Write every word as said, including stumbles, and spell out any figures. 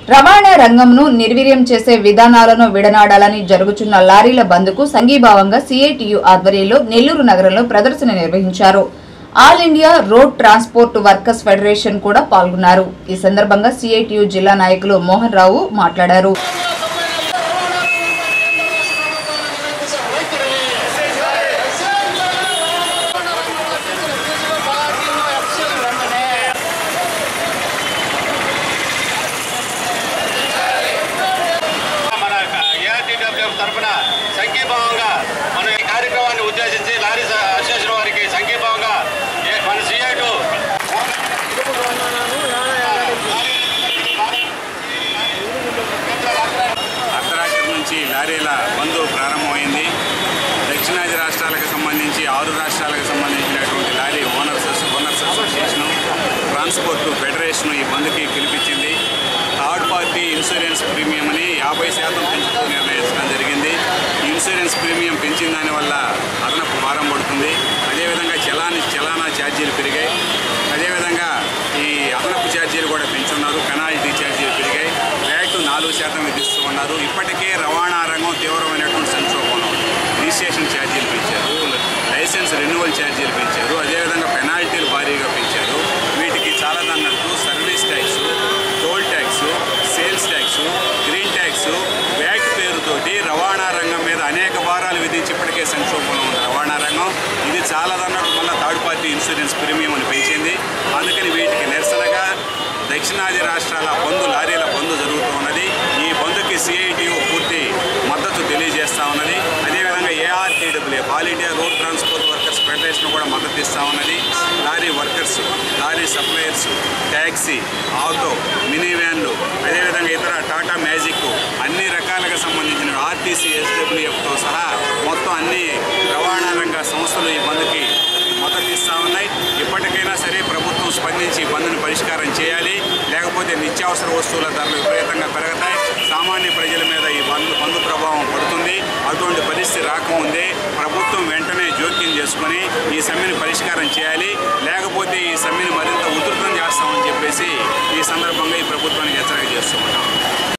రవాణా రంగంను నిర్వీర్యం చేసే విధానాలను విడనాడాలని జరుగుతున్న లారీల బంద్కు సంఘీభావంగా సిఐటియు ఆధ్వర్యంలో నెల్లూరు నగరంలో ప్రదర్శన నిర్వహించారు. All India road transport workers federation కూడా పాల్గొన్నారు. ఈ సందర్భంగా సిఐటియు జిల్లా నాయకులు మోహన్ రావు మాట్లాడారు. తరపున సంఘీభావంగా మన ఈ కార్యక్రమాన్ని ఉద్దేశించి లారీ అసోసియేషన్ వారికి సంఘీభావంగా మన సిఐటు అర్ధరాత్రి నుంచి లారీల బంద్ ప్రారంభమైంది. దక్షిణాది రాష్ట్రాలకు సంబంధించి ఆరు రాష్ట్రాలకు సంబంధించినటువంటి lorry owners owners association transport federation ఈ బంద్కి పిలిపించింది. థర్డ్ పార్టీ ఇన్సూరెన్స్ ప్రీమియంని యాభై శాతం పెంచుతూ నిర్ణయించడం జరిగింది. ఇన్సూరెన్స్ ప్రీమియం పెంచిన దానివల్ల అదనపు భారం పడుతుంది. అదేవిధంగా చలాని చలానా ఛార్జీలు పెరిగాయి. అదేవిధంగా ఈ అదనపు ఛార్జీలు కూడా పెంచున్నారు. పెనాల్టీ ఛార్జీలు పెరిగాయి. వ్యాట్ నాలుగు శాతం విధిస్తూ ఉన్నారు. ఇప్పటికే రవాణా రంగం తీవ్రమైనటువంటి సంక్షోభంలో రిజిస్ట్రేషన్ ఛార్జీలు పెంచారు, లైసెన్స్ రెన్యువల్ ఛార్జీలు పెంచారు, అదేవిధంగా పెనాల్టీలు భారీగా పెంచారు. వీటికి చాలాదన్నట్టు service tax, toll tax, sales tax, green tax, VAT పేరుతోటి రవాణా రంగం మీద అనేక భారాలు విధించి ఇప్పటికే సంక్షోభంలో ఉంది రవాణా రంగం. ఇది చాలాదన్నట్టు మళ్ళీ థర్డ్ పార్టీ ఇన్సూరెన్స్ ప్రీమియం అని పెంచింది. అందుకని వీటికి నిరసనగా దక్షిణాది రాష్ట్రాల బంద్ లారీల బంద్ జరుగుతూ ఉన్నది. ఈ బంద్కి సిఐటియు పూర్తి మద్దతు తెలియజేస్తూ ఉన్నది. అదేవిధంగా ARTW all India road transport workers federation కూడా మద్దతు ఇస్తూ ఉన్నది. Lorry workers, lorry suppliers, taxi, auto, mini వ్యాన్లు, అదేవిధంగా ఇతర టాటా మ్యాజిక్ అన్ని రకాలకు సంబంధించిన ఆర్టీసీ, ఎస్డబ్ల్యూఎఫ్తో సహా మొత్తం అన్ని రవాణా రంగ సంస్థలు ఈ బంద్కి మద్దతు ఇస్తూ ఉన్నాయి. ఇప్పటికైనా సరే ప్రభుత్వం స్పందించి బంద్ను పరిష్కారం చేయాలి. లేకపోతే నిత్యావసర వస్తువుల ధరలు విపరీతంగా పెరుగుతాయి. సామాన్య ప్రజల మీద ఈ బంద్ బంద్ ప్రభావం పడుతుంది. అటువంటి పరిస్థితి రాకముందే ప్రభుత్వం వెంటనే జోక్యం చేసుకుని ఈ సమ్మెను పరిష్కారం చేయాలి. లేకపోతే ఈ సమ్మెను మరింత ఉధృతం చేస్తామని చెప్పేసి ఈ సందర్భంగా ఈ ప్రభుత్వానికి హెచ్చరిక చేస్తూ ఉన్నాం.